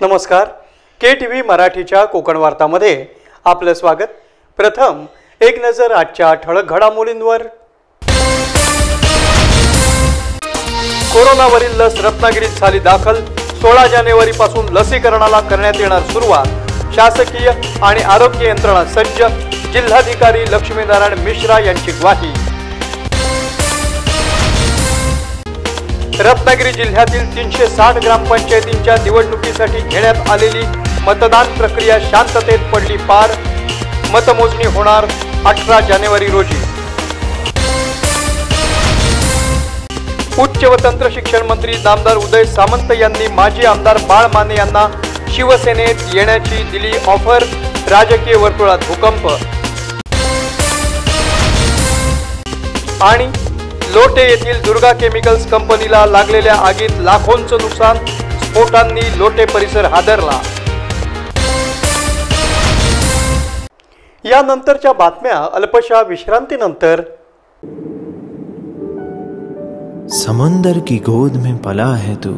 नमस्कार, KTV मराठीच्या कोकण वार्तामध्ये आपलं स्वागत। प्रथम एक नजर आजच्या ठळक घडामोडींवर। कोरोनावरील लस रत्नागिरीत झाली दाखल। 16 जानेवारीपासून लसीकरणाला करण्यात येणार सुरुवात। शासकीय आणि आरोग्य यंत्रणा सज्ज। जिल्हाधिकारी लक्ष्मीनारायण मिश्रा यांची ग्वाही। रत्नागिरी जिल्ह्यातील 360 ग्रामपंचायतींच्या निवडणुकीसाठी घेण्यात आलेली मतदान प्रक्रिया शांततेत पडली पार। मतमोजणी होणार 18 जानेवारी रोजी। उच्च व तंत्र शिक्षण मंत्री नामदार उदय सामंत यांनी माजी आमदार बाळ माने यांना शिवसेनेत येण्याची दिली ऑफर। राजकीय वर्तुळात भूकंप। आणि लोटे येथील दुर्गा केमिकल्स कंपनीला लागलेल्या आगीत लाखोंचं नुकसान। स्फोटांनी लोटे परिसर हादरला। यानंतरच्या बातम्या अल्पशा विश्रांतीनंतर। समुंदर की गोद में पला है तू,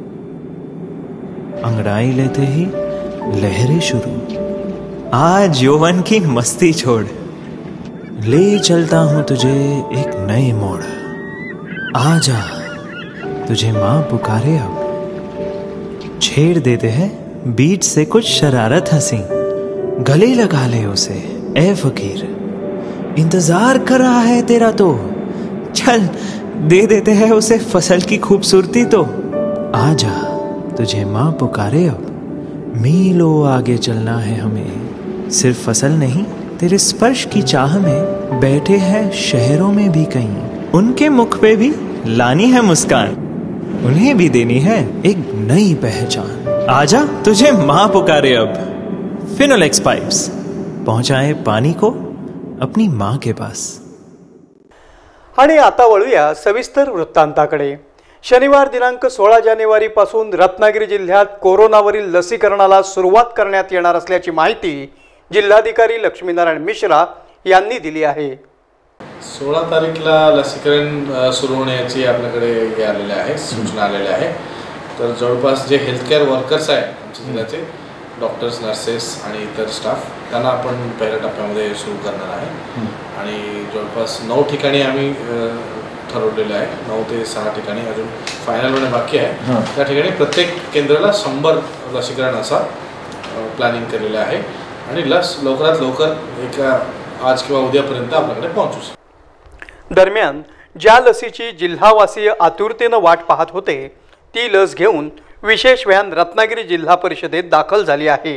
अंगड़ाई लेते ही लहरें शुरू। आज यौवन की मस्ती छोड़, ले चलता हूं तुझे एक नए मोड़। आजा तुझे माँ पुकारे अब, छेड़ देते हैं बीच से कुछ शरारत हंसी। गले लगा ले उसे ए फकीर, इंतजार कर रहा है तेरा तो। चल दे देते हैं उसे फसल की खूबसूरती तो। आजा तुझे माँ पुकारे अब, मीलों आगे चलना है हमें। सिर्फ फसल नहीं, तेरे स्पर्श की चाह में बैठे हैं शहरों में भी कहीं। उनके मुख पे भी लानी है मुस्कान, उन्हें भी देनी है एक नई पहचान। आजा तुझे माँ पुकारे अब। फिनोलेक्स पाइप्स पहुंचाए पानी को अपनी माँ के पास। आणि आता वळूया सविस्तर वृत्तांताकडे। शनिवार दिनांक 16 जानेवारी पासून रत्नागिरी जिल्ह्यात कोरोनावरील लसीकरणाला सुरुवात करण्यात येणार असल्याची माहिती जिल्हाधिकारी लक्ष्मीनारायण मिश्रा यांनी दिली आहे। 16 तारीखला लसीकरण सुरू होण्याची आपल्याकडे हे आलेले आहे, सूचना आलेल्या आहे। तर जवळपास जे हेल्थकेअर वर्कर्स आहे आमच्या जिल्ह्याचे, डॉक्टर्स, नर्सेस आणि इतर स्टाफ, त्यांना आपण पहिल्या टप्प्यामध्ये सुरू करणार आहे। आणि जवळपास 9 ठिकाणी आम्ही ठरवलेलं आहे, 9 ते 6 ठिकाणी अजून फायनल होणे बाकी आहे। त्या ठिकाणी प्रत्येक केंद्राला 100 लसीकरण असा प्लॅनिंग केलेलं आहे आणि लस लवकरात लवकर आज किंवा उद्यापर्यंत आपल्याकडे पोहोचू। दरम्यान ज्या लसीची जिल्हावासीय आतुरतेने वाट पाहत होते, ती लस घेऊन विशेष व्हॅन रत्नागिरी जिल्हा परिषदेत दाखल झाली आहे।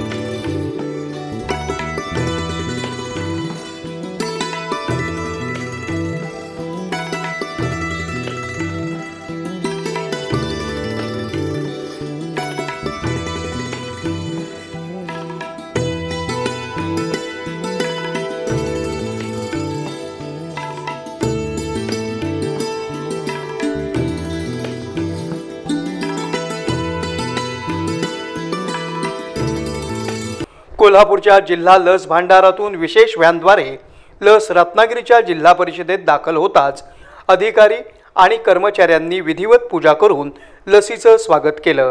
कोल्हापूरच्या जिल्हा लस भांडारातून विशेष व्हॅनद्वारे लस रत्नागिरीच्या जिल्हा परिषदेत दाखल होताच अधिकारी आणि कर्मचाऱ्यांनी विधिवत पूजा करून लसीचं स्वागत केलं।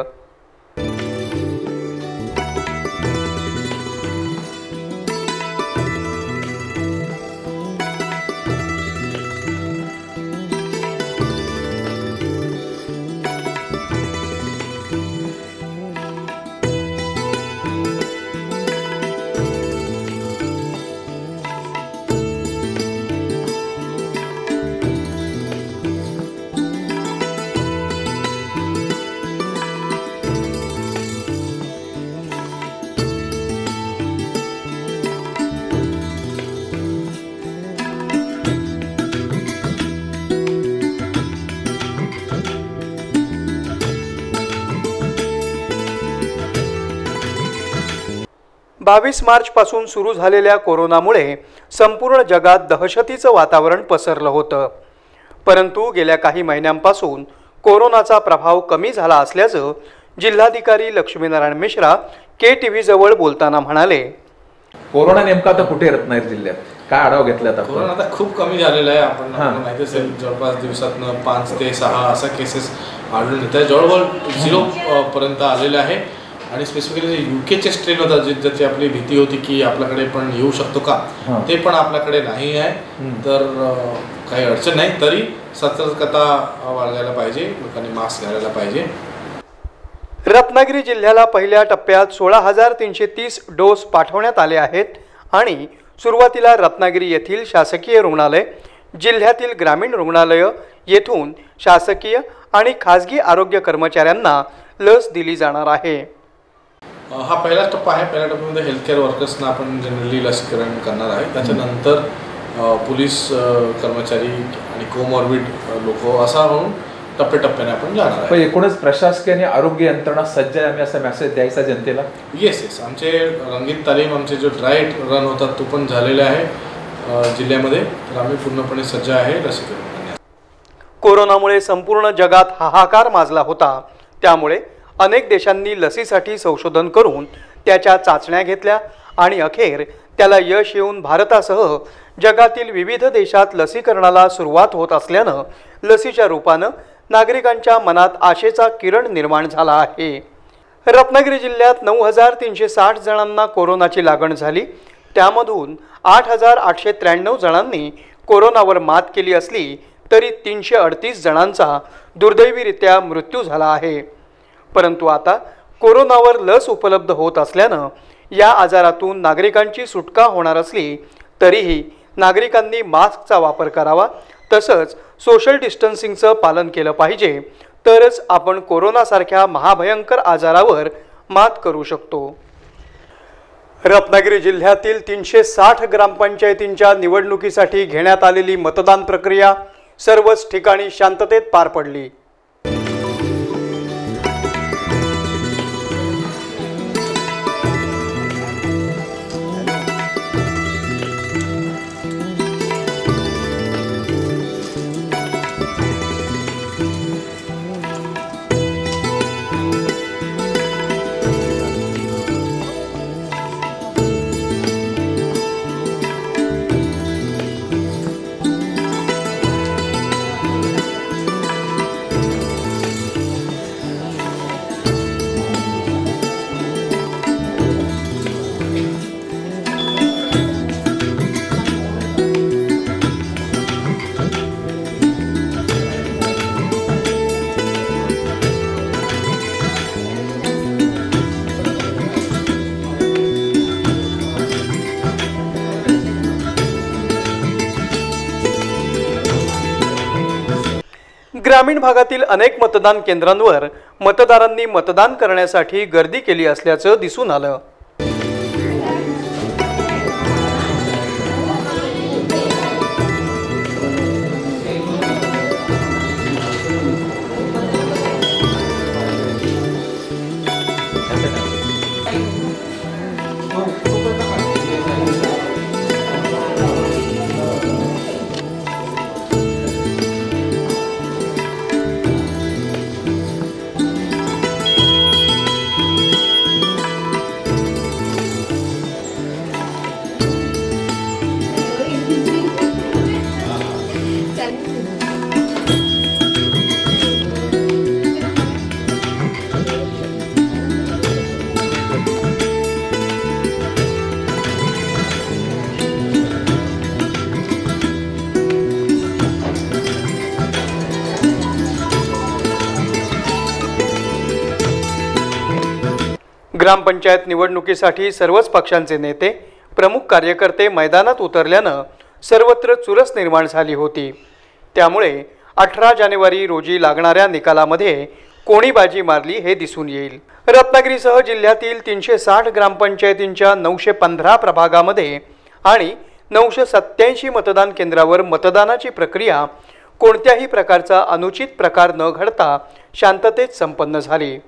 बावीस मार्च पासून सुरू झालेल्या कोरोनामुळे संपूर्ण जगात दहशतीचं वातावरण पसरलं होतं। परंतु गेल्या काही महिन्यांपासून कोरोनाचा प्रभाव कमी झाला असल्याचं जिल्हाधिकारी लक्ष्मीनारायण मिश्रा KTV जवळ बोलताना म्हणाले। कोरोना नेमका आता कुठे रत्नागिरी जिल्ह्यात काय आढावा घेतला आता? कोरोना आता खूप कमी झालेला आहे। आपण माहिती असेल जवळपास दिवसातनं 5 ते 6 असा केसेस आढळून येत आहे। जवळजवळ 0 पर्यंत आलेले आहे आणि स्पेसिफिकली जे युकेचे स्ट्रेन होता ज्याची आपली भीती होती की आपल्याकडे पण येऊ शकतो का, ते पण आपल्याकडे नाही आहे. तर काही अडचण नाही, तरी सतर्कता बाळगायला पाहिजे, लोकांनी मास्क घालायला पाहिजे. रत्नागिरी जिल्ह्याला पहिल्या टप्प्यात 16,330 डोस पाठवण्यात आले आहेत आणि सुरुवातीला रत्नागिरी येथील शासकीय रुग्णालय, जिल्ह्यातील ग्रामीण रुग्णालय येथून शासकीय आणि खाजगी आरोग्य कर्मचाऱ्यांना लस दिली जाणार आहे. हा पहिला टप्पा आहे. पहिल्या टप्प्यामध्ये हेल्थकेअर वर्कर्सना आपण जनरली लसीकरण करणार आहे. त्याच्यानंतर पोलीस कर्मचारी आणि कोमॉर्बिड लोक असा होऊन टप्प्याटप्प्याने आपण जाणार आहे. पण एकूणच प्रशासकीय आणि आरोग्य यंत्रणा सज्ज आहे, आम्ही असा मेसेज द्यायचा जनतेला. येस, आमचे रंगीत तालीम, आमचे जो ड्राय रन होतात तो पण झालेले आहे जिल्ह्यामध्ये. तर आम्ही पूर्णपणे सज्ज आहे लसीकरण करण्यास. कोरोनामुळे संपूर्ण जगात हाहाकार माजला होता. त्यामुळे अनेक देशांनी लसीसाठी संशोधन करून त्याच्या चाचण्या घेतल्या आणि अखेर त्याला यश येऊन भारतासह जगातील विविध देशात लसीकरणाला सुरुवात होत असल्यानं लसीच्या रूपानं नागरिकांच्या मनात आशेचा किरण निर्माण झाला आहे. रत्नागिरी जिल्ह्यात 9,360 जणांना कोरोनाची लागण झाली. त्यामधून 8,893 जणांनी कोरोनावर मात केली असली तरी 338 जणांचा दुर्दैवीरित्या मृत्यू झाला आहे. परंतु आता कोरोनावर लस उपलब्ध होत असल्यानं या आजारातून नागरिकांची सुटका होणार असली तरीही नागरिकांनी मास्कचा वापर करावा, तसंच सोशल डिस्टन्सिंगचं पालन केलं पाहिजे. तरच आपण कोरोनासारख्या महाभयंकर आजारावर मात करू शकतो. रत्नागिरी जिल्ह्यातील 360 ग्रामपंचायतींच्या निवडणुकीसाठी घेण्यात आलेली मतदान प्रक्रिया सर्वच ठिकाणी शांततेत पार पडली. ग्रामीण भागातील अनेक मतदान केंद्रांवर मतदारांनी मतदान करण्यासाठी गर्दी केली असल्याचं दिसून आलं. ग्रामपंचायत निवडणुकीसाठी सर्वच पक्षांचे नेते, प्रमुख कार्यकर्ते मैदानात उतरल्यानं सर्वत्र चुरस निर्माण झाली होती. त्यामुळे 18 जानेवारी रोजी लागणाऱ्या निकालामध्ये कोणी बाजी मारली हे दिसून येईल. रत्नागिरीसह जिल्ह्यातील 360 ग्रामपंचायतींच्या 915 प्रभागामध्ये आणि 987 मतदान केंद्रावर मतदानाची प्रक्रिया कोणत्याही प्रकारचा अनुचित प्रकार न घडता शांततेत संपन्न झाली.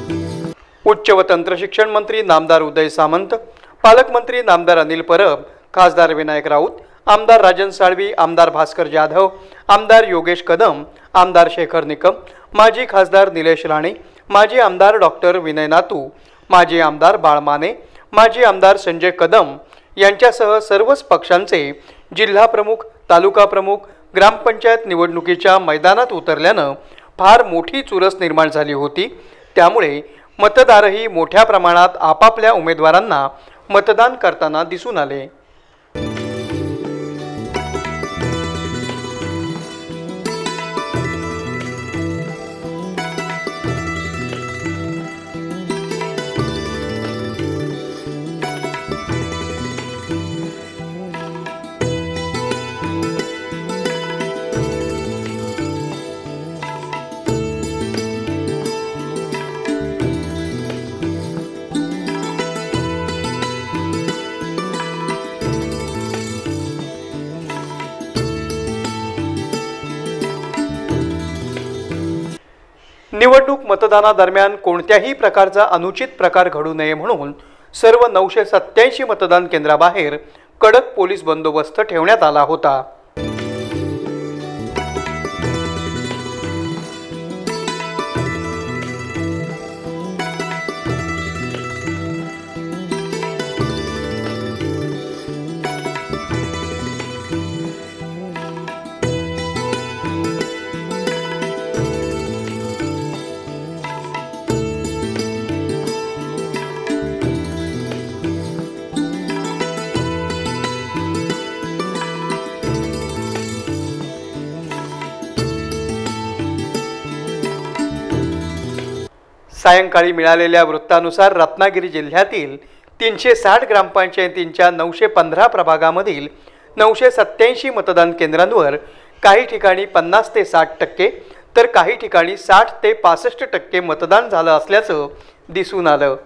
उच्च व तंत्रशिक्षण मंत्री नामदार उदय सामंत, पालकमंत्री नामदार अनिल परब, खासदार विनायक राऊत, आमदार राजन साळवी, आमदार भास्कर जाधव, आमदार योगेश कदम, आमदार शेखर निकम, माजी खासदार निलेश राणे, माजी आमदार डॉक्टर विनय नातू, माजी आमदार बाळ माने, माजी आमदार संजय कदम यांच्यासह सर्वच पक्षांचे जिल्हा प्रमुख, तालुका प्रमुख ग्रामपंचायत निवडणुकीच्या मैदानात उतरल्यानं फार मोठी चुरस निर्माण झाली होती। त्यामुळे मतदारही मोठ्या प्रमाणात आपापल्या उमेदवारांना मतदान करताना दिसून आले। निवडणूक मतदानादरम्यान कोणत्याही प्रकारचा अनुचित प्रकार घडू नये म्हणून सर्व 987 मतदान केंद्राबाहेर कडक पोलीस बंदोबस्त ठेवण्यात आला होता। सायंकाळी मिळालेल्या वृत्तानुसार रत्नागिरी जिल्ह्यातील 360 ग्रामपंचायतींच्या 915 प्रभागामधील 987 मतदान केंद्रांवर काही ठिकाणी 50 ते 60% तर काही ठिकाणी 60 ते 65% मतदान झालं असल्याचं दिसून आलं।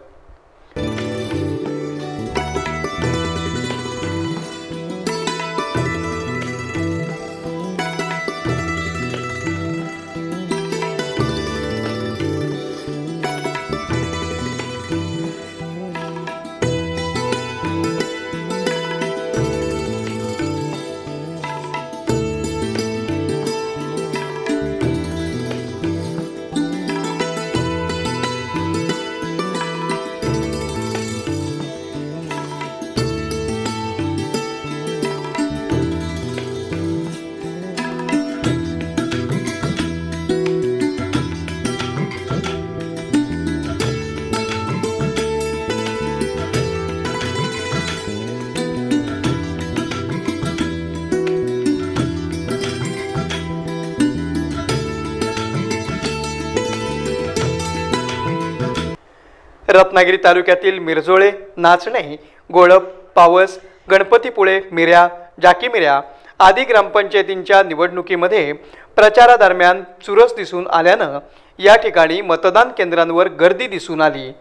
रत्नागिरी तालुक्यातील मिरजोळे, नाचणे, गोळप, पावस, गणपतीपुळे, मिऱ्या, जाकीमिऱ्या आदी ग्रामपंचायतींच्या निवडणुकीमध्ये प्रचारादरम्यान चुरस दिसून आल्यानं या ठिकाणी मतदान केंद्रांवर गर्दी दिसून आली।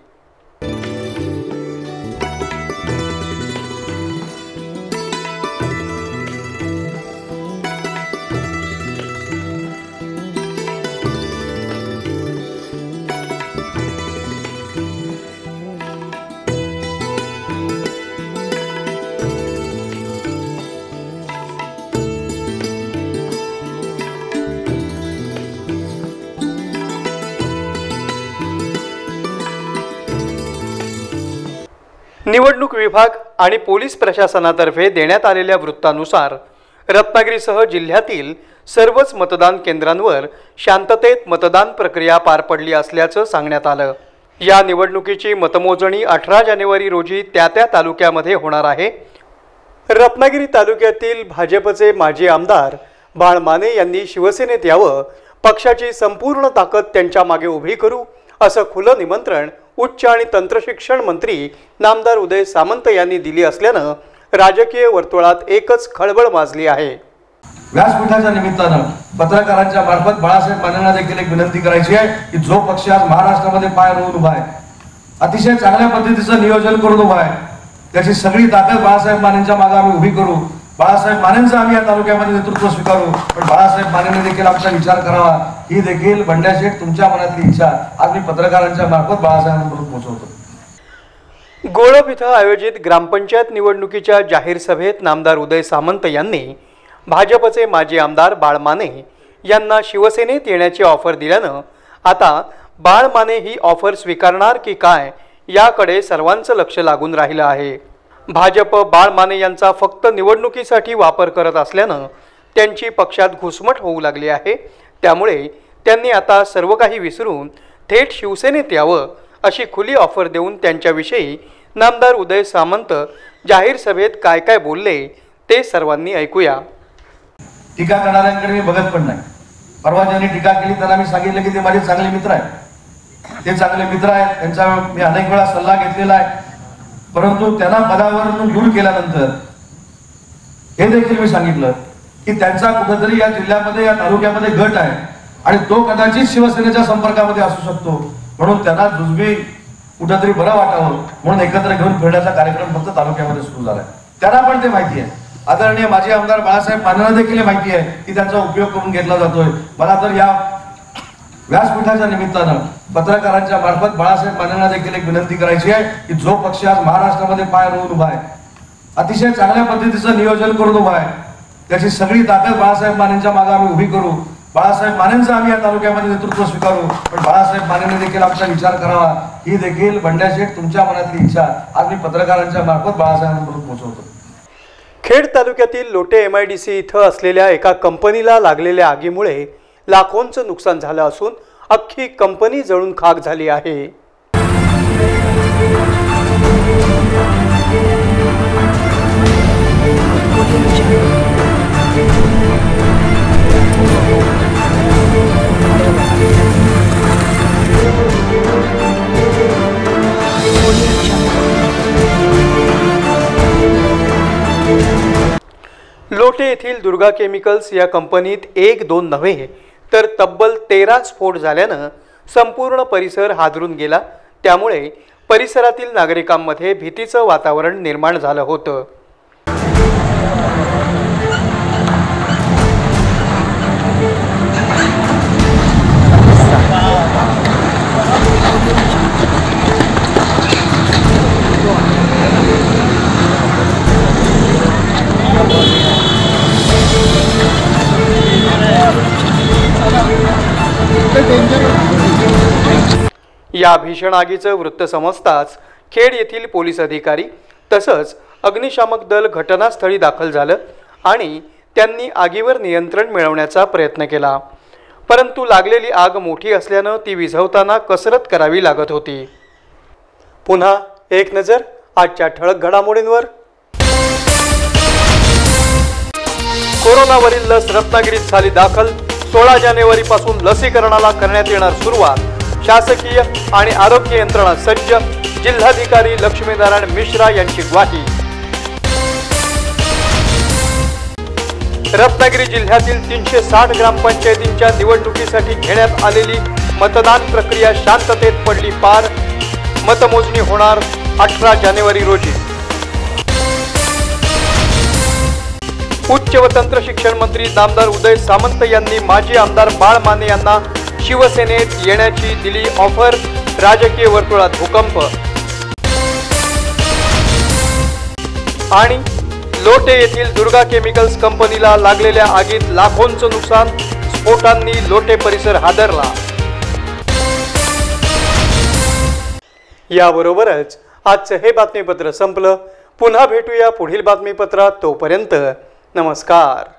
निवडणूक विभाग आणि पोलीस प्रशासनातर्फे देण्यात आलेल्या वृत्तानुसार रत्नागिरीसह जिल्ह्यातील सर्वच मतदान केंद्रांवर शांततेत मतदान प्रक्रिया पार पडली असल्याचं सांगण्यात आलं। या निवडणुकीची मतमोजणी 18 जानेवारी रोजी त्या तालुक्यामध्ये होणार आहे। रत्नागिरी तालुक्यातील भाजपचे माजी आमदार बाळ माने यांनी शिवसेनेत यावं, पक्षाची संपूर्ण ताकद त्यांच्या मागे उभी करू असं खुलं निमंत्रण उच्च आणि तंत्रशिक्षण मंत्री नामदार उदय सामंत यांनी दिली असल्यानं राजकीय वर्तुळात एकच खळबळ माजली आहे। व्यासपीठाच्या निमित्तानं पत्रकारांच्या मार्फत बाळासाहेब मानेंना देखील एक विनंती करायची आहे की जो पक्ष आज महाराष्ट्रामध्ये पाय रोवून उभा आहे, अतिशय चांगल्या पद्धतीचं नियोजन करून उभा आहे, त्याची सगळी ताकद बाळासाहेब मानेंच्या मागे आम्ही उभी करू। बाळासाहेब मानेंचं आम्ही या तालुक्यामध्ये नेतृत्व स्वीकारू, पण बाळासाहेब मानेंनी देखील आमचा विचार करावा ही देखील बंड्याशेठ तुमच्या मनातली इच्छा आज मी पत्रकारांच्या मार्फत बाळासाहेबांपर्यंत पोहोचवतो। गोळप जळगाव इथं आयोजित ग्रामपंचायत निवडणुकीच्या जाहीर सभेत नामदार उदय सामंत यांनी भाजपचे माजी आमदार बाळ माने यांना शिवसेनेत येण्याची ऑफर दिल्यानं आता बाळ माने ही ऑफर स्वीकारणार की काय याकडे सर्वांचं लक्ष लागून राहिलं आहे। भाजप बाळ माने यांचा फक्त निवडणुकीसाठी वापर करत असल्यानं त्यांची पक्षात घुसमट होऊ लागली आहे। त्यामुळे त्यांनी आता सर्व काही विसरून थेट शिवसेनेत यावं अशी खुली ऑफर देऊन त्यांच्याविषयी नामदार उदय सामंत जाहीर सभेत काय काय बोलले ते सर्वांनी ऐकूया। टीका करणाऱ्यांकडे मी बघत पण नाही। परवा ज्यांनी टीका केली त्यांना मी सांगितलं की ते माझे चांगले मित्र आहेत, ते चांगले मित्र आहेत, त्यांचा मी अनेक वेळा सल्ला घेतलेला आहे। परंतु त्यांना पदावरून दूर केल्यानंतर हे देखील मी सांगितलं की त्यांचा कुठेतरी या जिल्ह्यामध्ये या तालुक्यामध्ये गट आहे आणि तो कदाचित शिवसेनेच्या संपर्कामध्ये असू शकतो, म्हणून त्यांना जुजबी कुठेतरी बरं वाटावं म्हणून एकत्र घेऊन फिरण्याचा कार्यक्रम फक्त तालुक्यामध्ये सुरू झालाय। त्यांना पण ते माहिती आहे। आदरणीय माजी आमदार बाळासाहेब मानेंना देखील माहिती आहे की त्यांचा उपयोग करून घेतला जातोय। मला तर या व्यासपीठाच्या निमित्तानं पत्रकारांच्या मार्फत बाळासाहेब मानेंना देखील एक विनंती करायची आहे की जो पक्ष आज महाराष्ट्रामध्ये पाय रोवून उभा आहे, अतिशय चांगल्या पद्धतीचं नियोजन करून उभा आहे, त्याची सगळी ताकद बाळासाहेब मानेंच्या मागे आम्ही उभी करू। बाळासाहेब मानेंचं आम्ही या तालुक्यामध्ये नेतृत्व स्वीकारू, पण बाळासाहेब मानेंनी देखील आमचा विचार करावा ही देखील बंड्या शेठ तुमच्या मनातली इच्छा आज मी पत्रकारांच्या मार्फत बाळासाहेबांपर्यंत पोहोचवतो। खेड तालुक्यातील लोटे MIDC इथं असलेल्या एका कंपनीला लागलेल्या आगीमुळे लाखोंचं नुकसान झालं असून अख्खी कंपनी जळून खाक झाली आहे। लोटे येथील दुर्गा केमिकल्स या कंपनीत 1-2 नव्हे तर तब्बल 13 स्फोट झाल्यानं संपूर्ण परिसर हादरून गेला। त्यामुळे परिसरातील नागरिकांमध्ये भीतीचं वातावरण निर्माण झालं होतं। या भीषण आगीचं वृत्त समजताच खेड येथील पोलीस अधिकारी तसंच अग्निशामक दल घटनास्थळी दाखल झालं आणि त्यांनी आगीवर नियंत्रण मिळवण्याचा प्रयत्न केला। परंतु लागलेली आग मोठी असल्यानं ती विझवताना कसरत करावी लागत होती। पुन्हा एक नजर आजच्या ठळक घडामोडींवर। कोरोनावरील लस रत्नागिरीत झाली दाखल। 16 जानेवारीपासून लसीकरणाला करण्यात येणार सुरुवात। शासकीय आणि आरोग्य यंत्रणा सज्ज। जिल्हाधिकारी लक्ष्मीनारायण मिश्रा यांची ग्वाही। रत्नागिरी जिल्ह्यातील 360 ग्रामपंचायतींच्या निवडणुकीसाठी घेण्यात आलेली मतदान प्रक्रिया शांततेत पडली पार। मतमोजणी होणार 18 जानेवारी रोजी। उच्च व तंत्र शिक्षण मंत्री नामदार उदय सामंत यांनी माजी आमदार बाळ माने यांना शिवसेनेत येण्याची दिली ऑफर। राजकीय वर्तुळात भूकंप। आणि लोटे येथील दुर्गा केमिकल्स कंपनीला लागलेल्या आगीत लाखोंचं नुकसान। स्फोटांनी लोटे परिसर हादरला। याबरोबरच आजचं हे बातमीपत्र संपलं। पुन्हा भेटूया पुढील बातमीपत्रात। तोपर्यंत नमस्कार।